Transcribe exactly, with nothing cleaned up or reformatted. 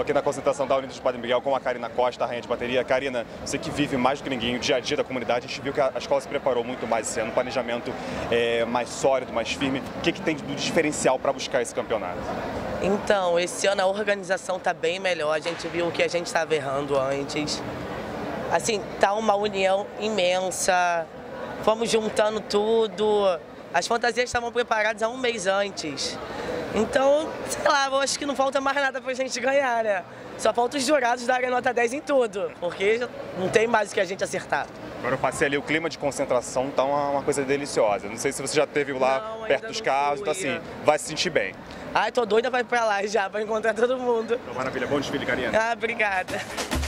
aqui na concentração da Unidos de Padre Miguel com a Karina Costa, a rainha de bateria. Karina, você que vive mais do que ninguém o dia a dia da comunidade, a gente viu que a escola se preparou muito mais esse ano, um planejamento é, mais sólido, mais firme. O que, que tem do diferencial para buscar esse campeonato? Então, esse ano a organização está bem melhor, a gente viu o que a gente estava errando antes. Assim, tá uma união imensa, fomos juntando tudo, as fantasias estavam preparadas há um mês antes. Então, sei lá, eu acho que não falta mais nada pra gente ganhar, né? Só falta os jurados darem nota dez em tudo, porque não tem mais o que a gente acertar. Agora eu passei ali, o clima de concentração tá uma, uma coisa deliciosa. Não sei se você já esteve lá não, perto dos carros, então assim, vai se sentir bem. Ai, tô doida pra ir pra lá já, pra encontrar todo mundo. Então, maravilha, bom desfile, Karina. Ah, obrigada.